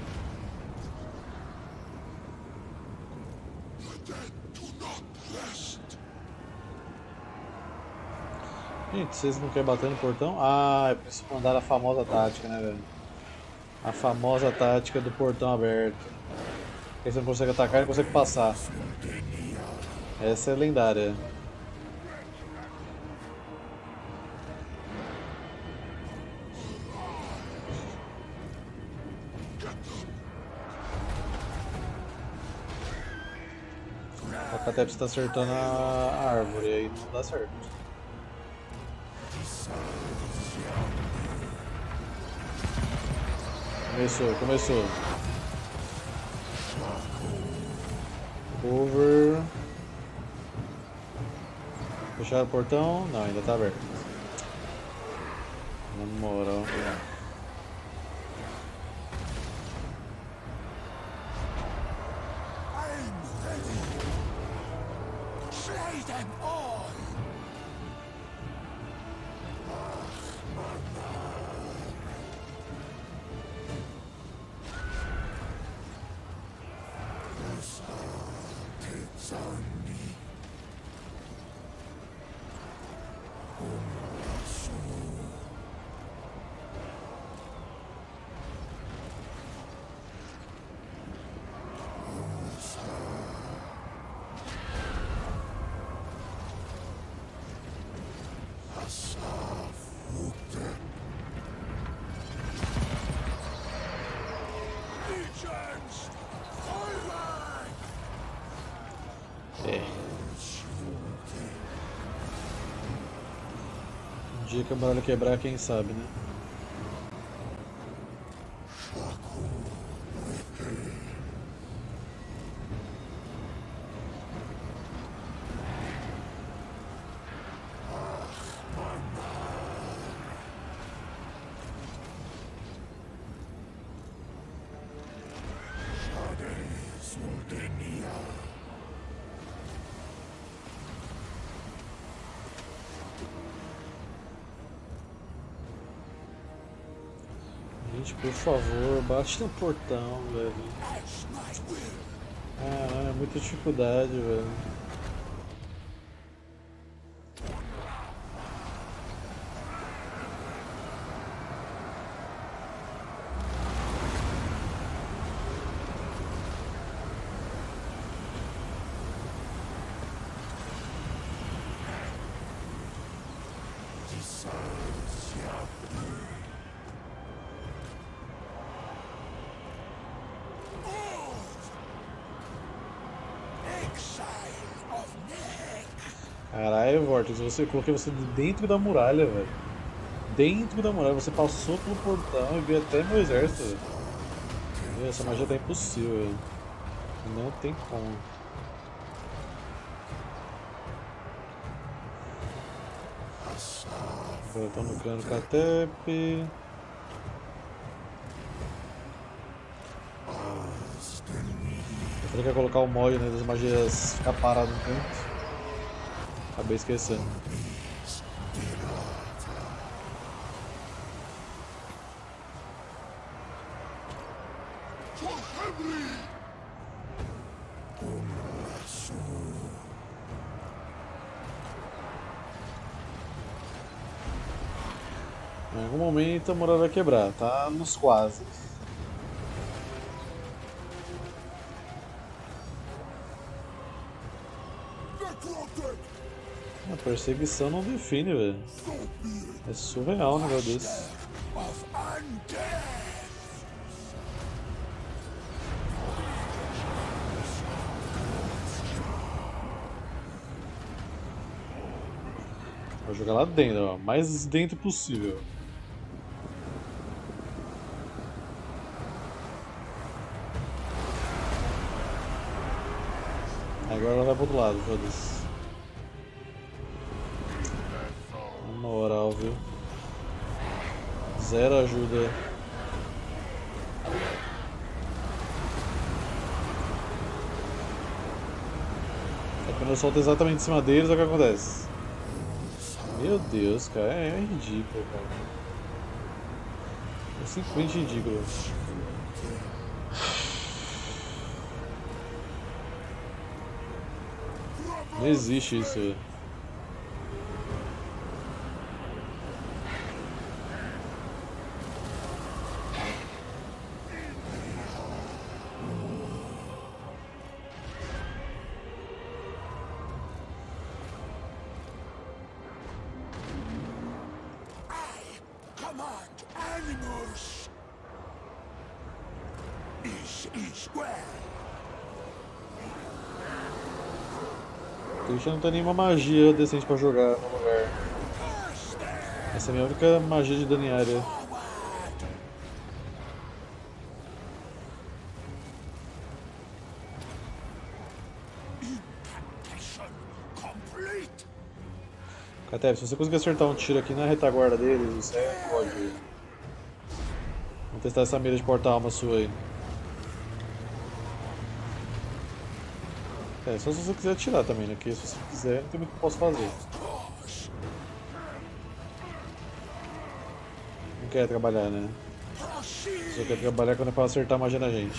Gente, vocês não querem bater no portão? Ah, é preciso mandar a famosa tática, né, velho? A famosa tática do portão aberto. Aí você não consegue atacar e não consegue passar. Essa é lendária. A Catep está acertando a árvore, aí não dá certo. Começou, começou. Over. Fecharam o portão? Não, ainda está aberto. Na moral. Um dia que a muralha quebrar, quem sabe, né? Gente, por favor, bate no portão, velho. Ah, é muita dificuldade, velho. Caralho, Vortex, você coloquei você dentro da muralha, velho. Dentro da muralha, você passou pelo portão e veio até meu exército, velho. Essa magia tá impossível, velho. Não tem como. Agora estão no cano Catep. Eu quer colocar o mod, né, das magias ficar parado no canto. Acabei esquecendo. Em algum momento a muralha vai quebrar, tá nos quase. A perseguição não define, velho. É surreal um negócio desse. Vou jogar lá dentro, ó, mais dentro possível. Agora ela vai pro outro lado, foda-se. Na moral, viu? Zero ajuda. É quando eu solto exatamente em cima deles, é o que acontece. Meu Deus, cara, é ridículo, cara. É simplesmente ridículo. Não existe isso, velho. O Christian não tem nenhuma magia decente pra jogar no lugar. Essa é a minha única magia de dano em área. Catep, se você conseguir acertar um tiro aqui na retaguarda deles, isso é ódio. Vamos testar essa mira de porta-alma sua aí. É, só se você quiser atirar também, né? Porque se você quiser, não tem muito que eu posso fazer. Não quer trabalhar, né? Só quer trabalhar quando é pra acertar a magia na gente.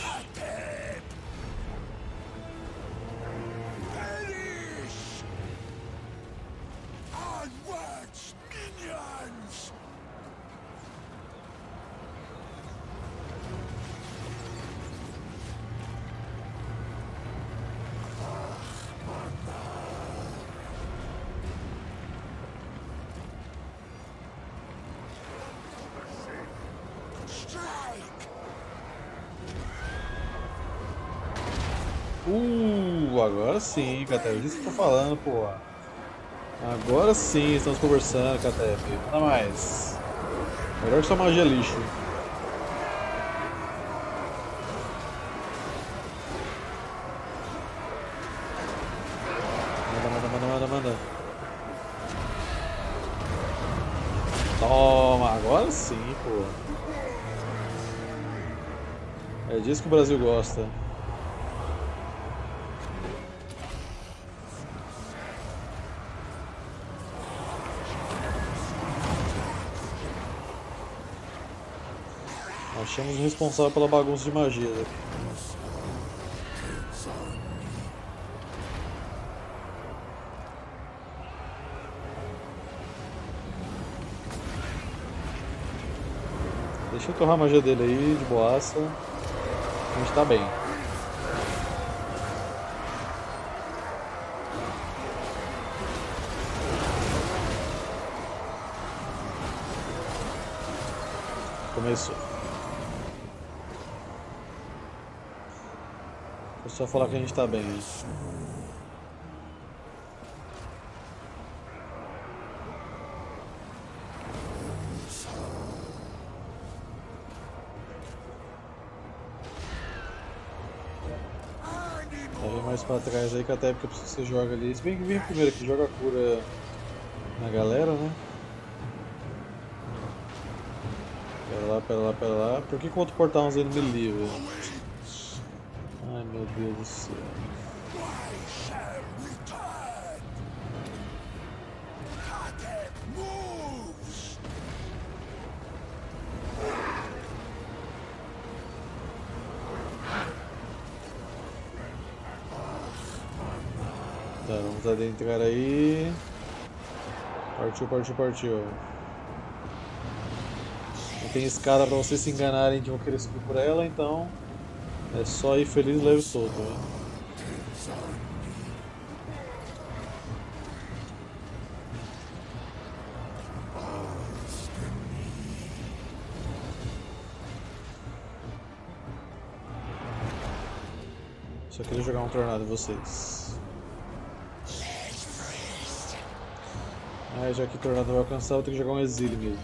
Uh, agora sim, Catep. Disso que eu tô falando, pô. Agora sim, estamos conversando, Catep. Nada mais. Melhor que sua magia lixo. Manda, manda, manda, manda, manda. Toma, agora sim, pô. É disso que o Brasil gosta. Achamos o responsável pela bagunça de magia aqui. Deixa eu torrar a magia dele aí, de boaça. A gente tá bem. Começou. Vou só falar que a gente tá bem. Hein? Tá bem mais pra trás aí que até porque você joga ali. Se bem que vem primeiro aqui, joga a cura na galera, né? Pera lá, pera lá, pera lá. Por que que o outro portal usando melee, velho? Ai meu Deus do céu. Tá, vamos adentrar aí. Partiu, partiu, partiu. Não tem escada pra vocês se enganarem que vão querer subir por ela, então é só ir feliz leve solto. Né? Só queria jogar um tornado em vocês. Ah, já que o tornado vai alcançar, eu tenho que jogar um exílio mesmo.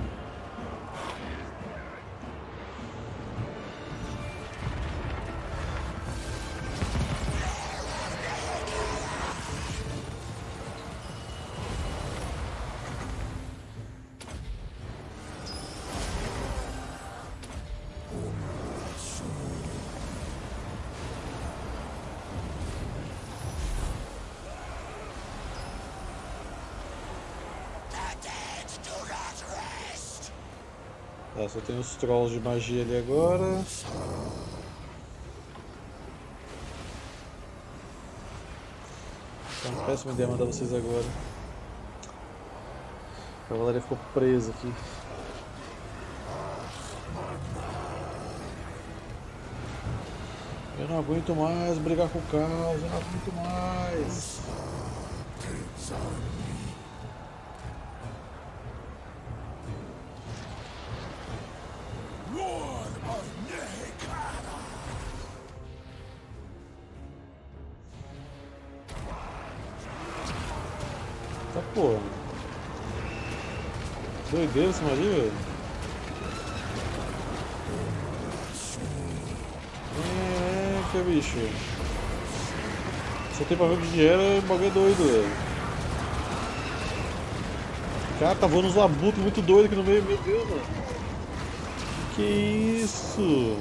Tá, só tem os trolls de magia ali agora. Então, péssima ideia mandar vocês agora. A cavalaria ficou presa aqui. Eu não aguento mais brigar com o caos, eu não aguento mais. Tá porra. Doideira esse magia, velho. É, que bicho. Só tem pra ver o que era, o bagulho é doido, velho. Cara, tá voando uns labutos muito doido aqui no meio, meu Deus, mano. Que isso?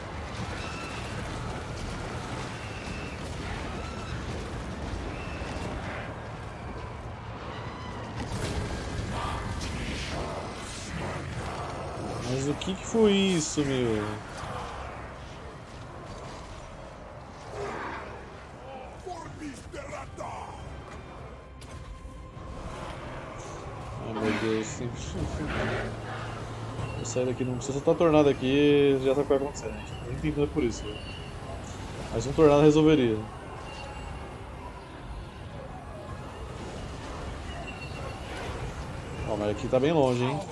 Mas o que que foi isso, meu? Ai meu Deus, sim. Vou sair daqui, não precisa soltar tornado aqui, já tá o que vai acontecer, né? Nem entendendo por isso. Né? Mas um tornado resolveria. Ó, mas aqui tá bem longe, hein?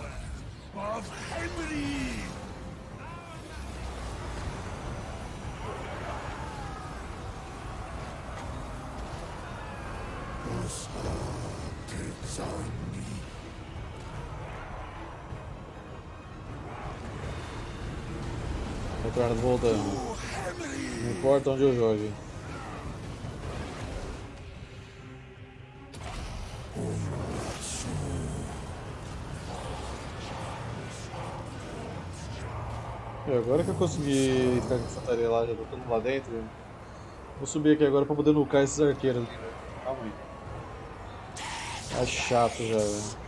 O tornado voltando. Não importa onde eu jogue. E agora que eu consegui entrar com a infantaria lá, já tô todo lá dentro. Vou subir aqui agora pra poder nucar esses arqueiros ali, velho. Calma aí. Tá chato já, velho.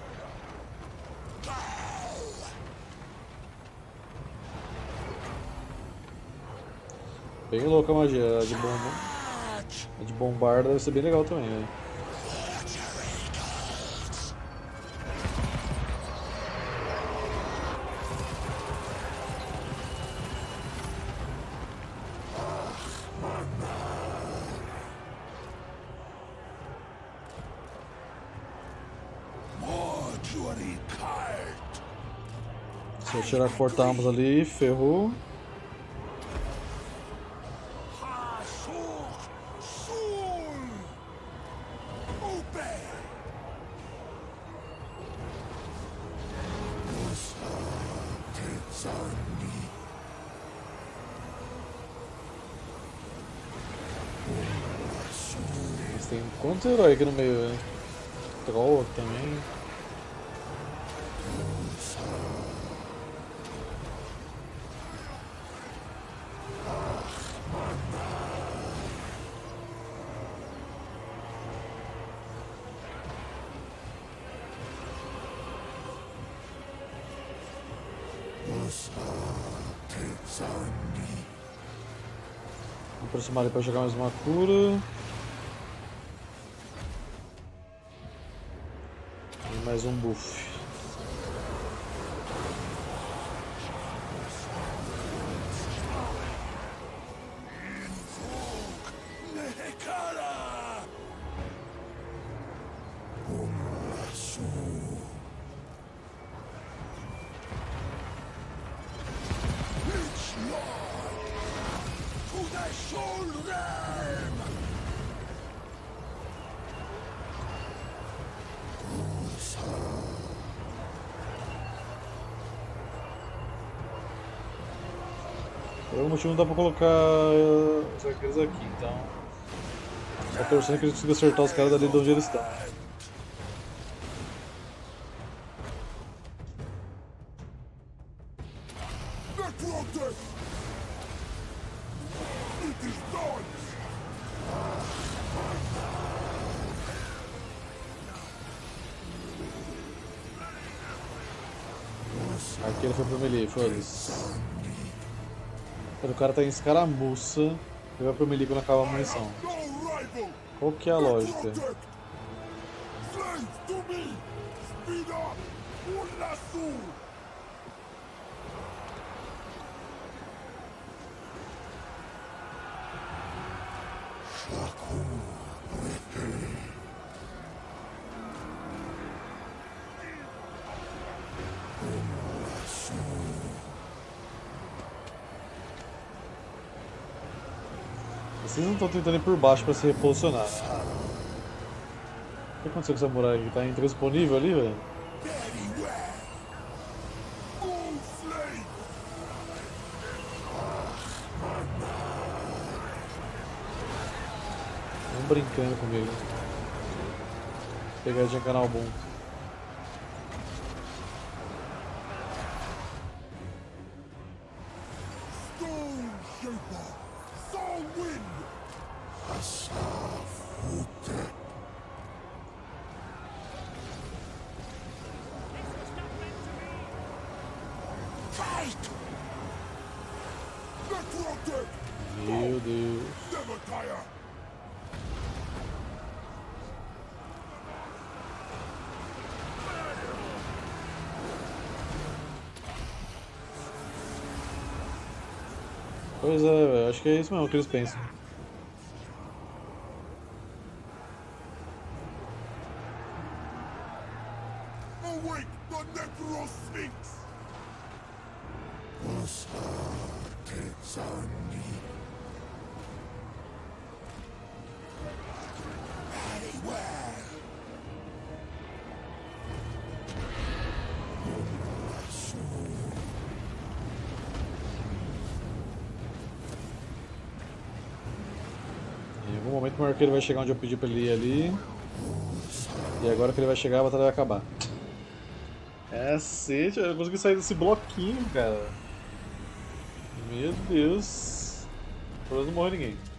Bem louca a magia, a de bomba. A de bombarda deve ser bem legal também, velho. Se eu tirar cortamos ali, ferrou. Sorry. tem quantos heróis aqui no meio, velho? Troll também. Vou aproximar ele para jogar mais uma cura. E mais um buff. Por algum motivo não dá pra colocar os arqueiros aqui, então. Só torcendo que a gente consiga acertar os caras dali de onde eles estão. Arqueiro foi pro melee, foda-se. Quando o cara tá em escaramuça, ele vai pro melee quando acaba a munição. Qual que é a lógica? Vocês não estão tentando ir por baixo pra se reposicionar, né? O que aconteceu com o samurai? Ele tá intransponível ali, velho? Vão brincando comigo. Pegadinha canal bom. Meu Deus. Pois é, velho. Acho que é isso mesmo que eles pensam. Awake the Necrosphinx! Em algum momento o meu arqueiro vai chegar onde eu pedi pra ele ir ali. E agora que ele vai chegar, a batalha vai acabar. É, cacete, eu consegui sair desse bloquinho, cara. Meu Deus. Pelo menos não morreu ninguém.